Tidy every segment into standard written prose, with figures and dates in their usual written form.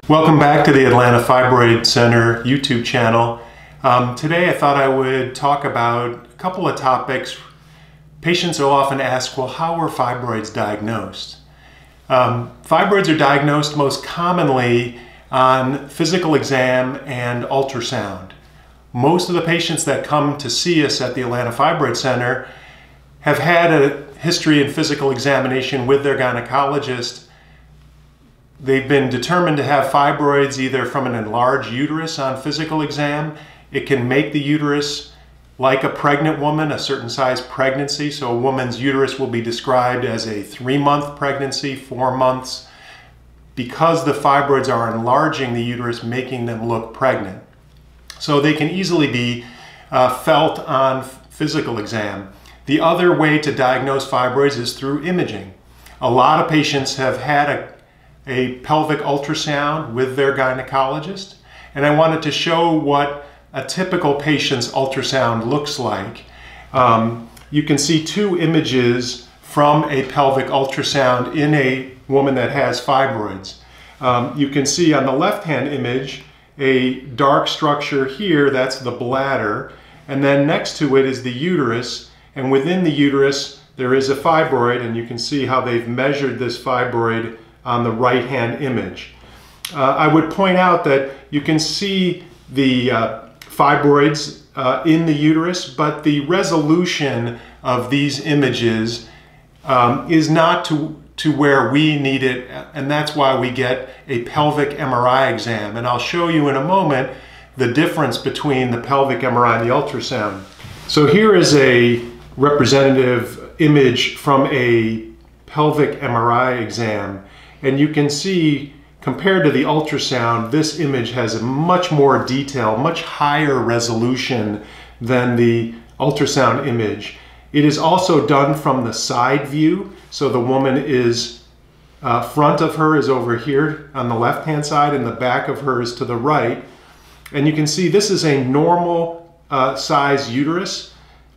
Welcome back to the AtlantaFibroidCenter YouTube channel. Today I thought I would talk about a couple of topics. Patients will often ask, well, how are fibroids diagnosed? Fibroids are diagnosed most commonly on physical exam and ultrasound. Most of the patients that come to see us at the Atlanta Fibroid Center have had a history and physical examination with their gynecologist. They've been determined to have fibroids either from an enlarged uterus on physical exam. It can make the uterus like a pregnant woman, a certain size pregnancy. So a woman's uterus will be described as a 3-month pregnancy, 4 months, because the fibroids are enlarging the uterus, making them look pregnant. So they can easily be felt on physical exam. The other way to diagnose fibroids is through imaging. A lot of patients have had a pelvic ultrasound with their gynecologist, and I wanted to show what a typical patient's ultrasound looks like. You can see 2 images from a pelvic ultrasound in a woman that has fibroids. You can see on the left-hand image a dark structure here, that's the bladder, and then next to it is the uterus, and within the uterus there is a fibroid, and you can see how they've measured this fibroid on the right-hand image. I would point out that you can see the fibroids in the uterus, but the resolution of these images is not to where we need it, and that's why we get a pelvic MRI exam. And I'll show you in a moment the difference between the pelvic MRI and the ultrasound. So here is a representative image from a pelvic MRI exam. And you can see, compared to the ultrasound, this image has a much more detail, much higher resolution than the ultrasound image. It is also done from the side view, so the woman is, front of her is over here on the left-hand side, and the back of her is to the right. And you can see this is a normal size uterus.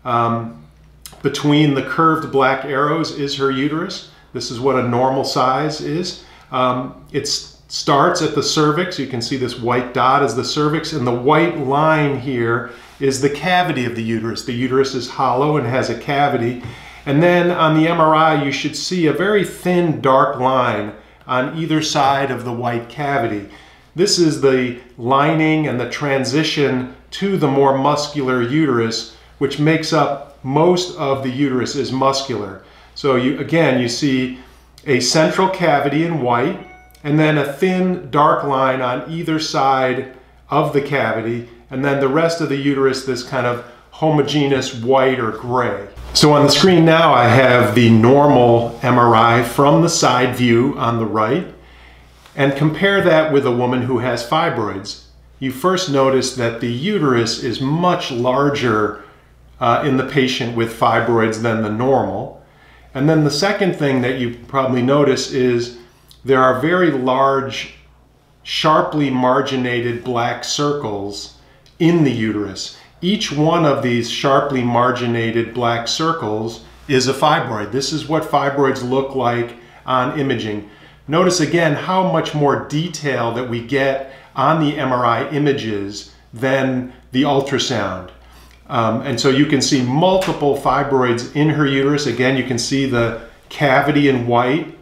Between the curved black arrows is her uterus. This is what a normal size is. It starts at the cervix. You can see this white dot is the cervix, and the white line here is the cavity of the uterus. The uterus is hollow and has a cavity. And then on the MRI, you should see a very thin dark line on either side of the white cavity. This is the lining and the transition to the more muscular uterus, which makes up most of the uterus is muscular. So again, you see a central cavity in white, and then a thin dark line on either side of the cavity, and then the rest of the uterus, this kind of homogeneous white or gray. So on the screen now I have the normal MRI from the side view on the right, and compare that with a woman who has fibroids. You first notice that the uterus is much larger in the patient with fibroids than the normal. And then the second thing that you probably notice is there are very large, sharply marginated black circles in the uterus. Each one of these sharply marginated black circles is a fibroid. This is what fibroids look like on imaging. Notice again how much more detail that we get on the MRI images than the ultrasound. And so you can see multiple fibroids in her uterus. Again, you can see the cavity in white.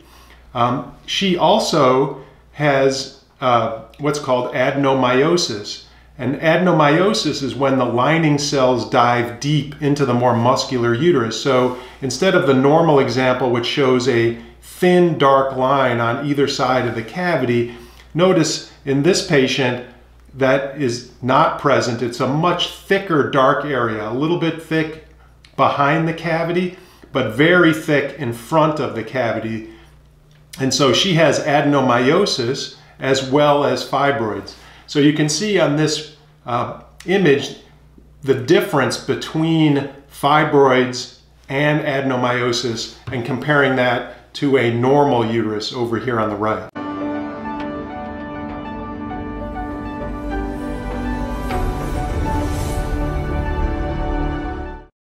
She also has what's called adenomyosis. And adenomyosis is when the lining cells dive deep into the more muscular uterus. So instead of the normal example, which shows a thin dark line on either side of the cavity, notice in this patient, that is not present. It's a much thicker dark area, a little bit thick behind the cavity, but very thick in front of the cavity. And so she has adenomyosis as well as fibroids. So you can see on this image the difference between fibroids and adenomyosis, and comparing that to a normal uterus over here on the right.